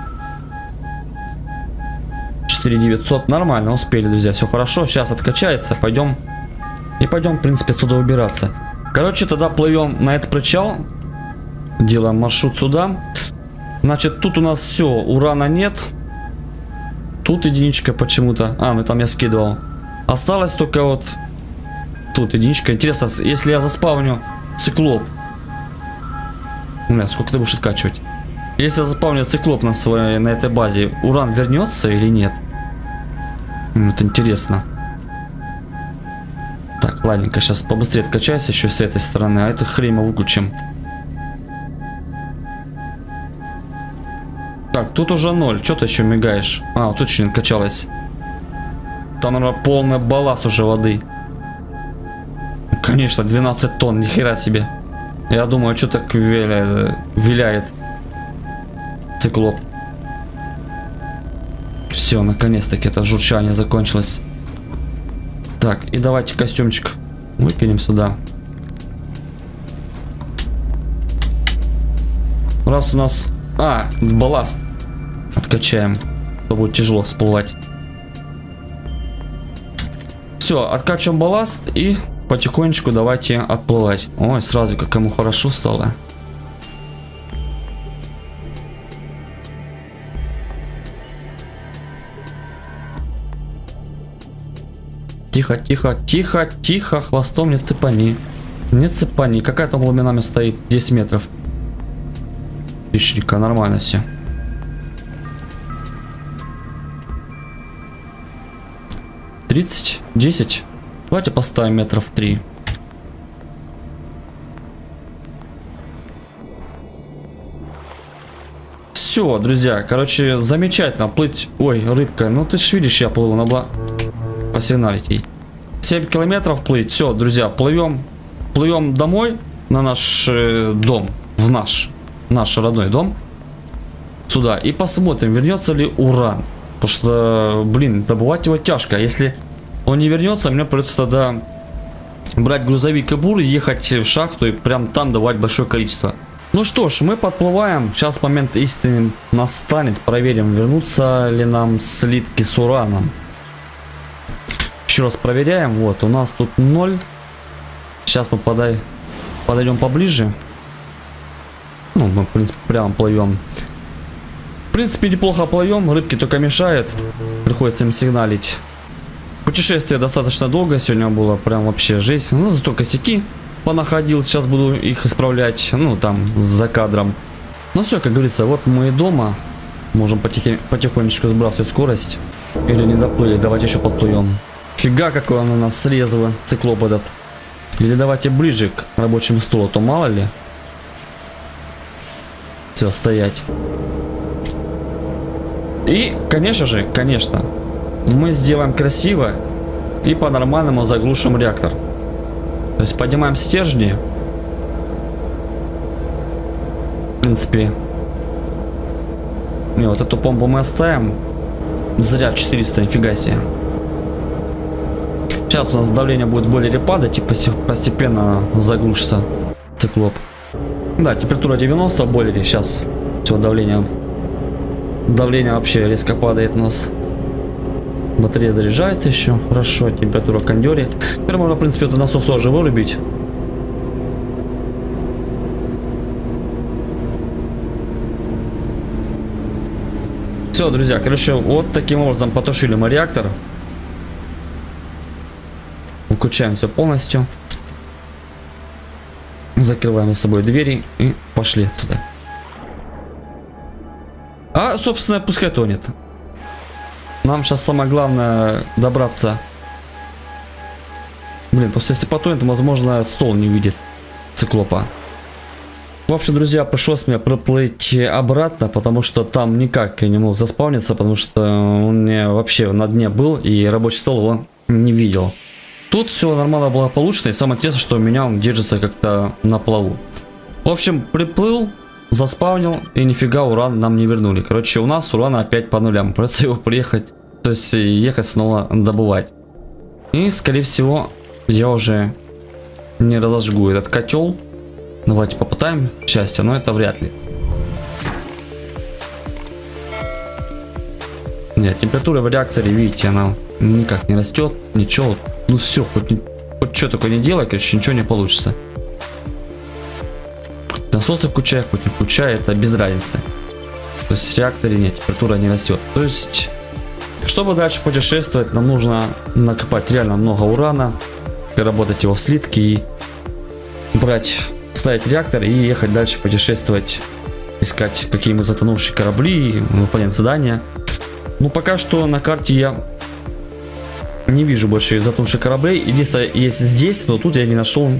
4900, нормально, успели, друзья, все хорошо. Сейчас откачается, пойдем. И пойдем, в принципе, отсюда убираться. Короче, тогда плывем на этот причал. Делаем маршрут сюда. Значит, тут у нас все, урана нет. Тут единичка почему-то. А, ну там я скидывал. Осталось только вот тут единичка. Интересно, если я заспавню циклоп. Бля, сколько ты будешь откачивать? Если я заспавню циклоп на этой базе, уран вернется или нет? Вот интересно. Так, ладненько, сейчас побыстрее откачайся еще с этой стороны, а это хрень мы выключим. Так, тут уже 0. Что ты еще мигаешь? А, вот тут еще не откачалось. Там, наверное, полный балласт уже воды. Конечно, 12 тонн, нихера себе. Я думаю, что так виляет циклоп. Все, наконец-таки это журчание закончилось. Так, и давайте костюмчик выкинем сюда. Раз у нас... А, балласт откачаем, то будет тяжело всплывать. Все, откачиваем балласт и потихонечку давайте отплывать. Ой, сразу как ему хорошо стало. Тихо, тихо, тихо, тихо, хвостом не цепани. Не цепани. Какая там глубина нами стоит? 10 метров. Отличненько, нормально все. 30, 10. Давайте поставим метров 3. Все, друзья, короче, замечательно плыть. Ой, рыбка, ну ты ж видишь, я плыву, надо посигналить ей. 7 километров плыть. Все, друзья, плывем домой на наш дом, в наш родной дом. Сюда. И посмотрим, вернется ли уран. Потому что, блин, добывать его тяжко. Если он не вернется, мне придется тогда брать грузовик и бур и ехать в шахту и прям там давать большое количество. Ну что ж, мы подплываем. Сейчас момент истины настанет. Проверим, вернутся ли нам слитки с ураном. Еще раз проверяем. Вот, у нас тут 0. Сейчас мы подойдем поближе. Ну, мы, в принципе, прямо плывем. В принципе, неплохо плывем. Рыбки только мешают. Приходится им сигналить. Путешествие достаточно долго сегодня было. Прям вообще жесть. Ну, зато косяки понаходил. Сейчас буду их исправлять. Ну, там, за кадром. Ну, все, как говорится, вот мы и дома. Можем потихонечку сбрасывать скорость. Или не доплыли. Давайте еще подплывем. Фига, какой он на нас срезал, циклоп этот. Или давайте ближе к рабочему столу, то мало ли. Все, стоять. И, конечно же, мы сделаем красиво и по-нормальному заглушим реактор. То есть поднимаем стержни. В принципе. Не, вот эту помпу мы оставим. Заряд 400, нифига себе. Сейчас у нас давление будет более падать и постепенно заглушится циклоп. Да, температура 90 бойлере. Сейчас все, давление вообще резко падает у нас. Батарея заряжается еще. Хорошо, температура в кондере. Теперь можно, в принципе, этот насос тоже вырубить. Все, друзья, короче, вот таким образом потушили мы реактор. Выключаем все полностью. Закрываем за собой двери и пошли отсюда. А, собственно, пускай тонет. Нам сейчас самое главное добраться. Блин, просто если потонет, возможно, стол не увидит циклопа. В общем, друзья, пришлось мне проплыть обратно, потому что там никак я не мог заспавниться, потому что он мне вообще на дне был, и рабочий стол его не видел. Тут все нормально благополучно, и самое интересное, что у меня он держится как-то на плаву. В общем, приплыл, заспавнил, и нифига уран нам не вернули. Короче, у нас урана опять по нулям. Придется его приехать, то есть ехать снова добывать. И, скорее всего, я уже не разожгу этот котел. Давайте попытаем счастье, но это вряд ли. Нет, температура в реакторе, видите, она никак не растет, ничего. Ну все, хоть что такое не делай, короче, ничего не получится. Насосы включай, хоть не включай, это без разницы. То есть в реакторе нет, температура не растет. То есть, чтобы дальше путешествовать, нам нужно накопать реально много урана, переработать его в слитки и ставить реактор и ехать дальше путешествовать, искать какие-нибудь затонувшие корабли, выполнять задания. Ну пока что на карте я не вижу больше затонувших кораблей. Единственное, есть здесь, но тут я не нашел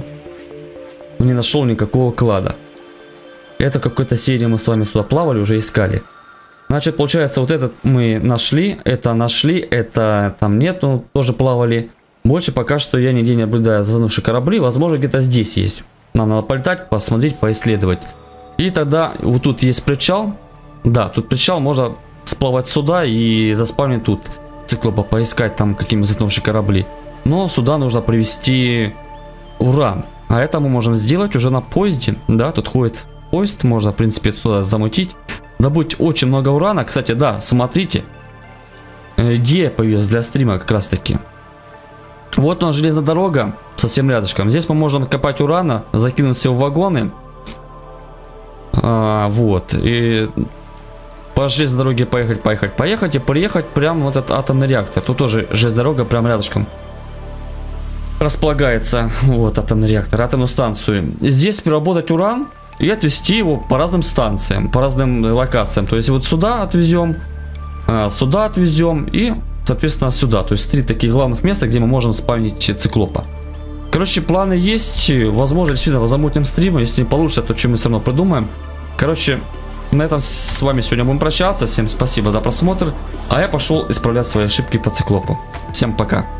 никакого клада. Это какой-то серии мы с вами сюда плавали, уже искали. Значит, получается, вот этот мы нашли, это там нету, тоже плавали. Больше пока что я нигде не наблюдаю затонувшие корабли. Возможно, где-то здесь есть. Нам надо полетать, посмотреть, поисследовать. И тогда вот тут есть причал. Да, тут причал, можно сплавать сюда и заспавнить тут циклопа, поискать там какие-нибудь затонувшие корабли. Но сюда нужно привезти уран. А это мы можем сделать уже на поезде. Да, тут ходит поезд, можно в принципе сюда замутить. Добыть очень много урана. Кстати, да, смотрите. Идея появилась для стрима как раз таки. Вот у нас железная дорога совсем рядышком. Здесь мы можем копать урана, закинуть все в вагоны. Вот. И по железной дороге поехать и приехать прямо вот этот атомный реактор. Тут тоже железная дорога прям рядышком располагается. Вот атомный реактор, атомную станцию. Здесь переработать уран и отвезти его по разным станциям, по разным локациям. То есть вот сюда отвезем и, соответственно, сюда. То есть 3 таких главных места, где мы можем спавнить циклопа. Короче, планы есть. Возможно, действительно замутим стрим. Если не получится, то что мы все равно придумаем. Короче, на этом с вами сегодня будем прощаться. Всем спасибо за просмотр. А я пошел исправлять свои ошибки по циклопу. Всем пока.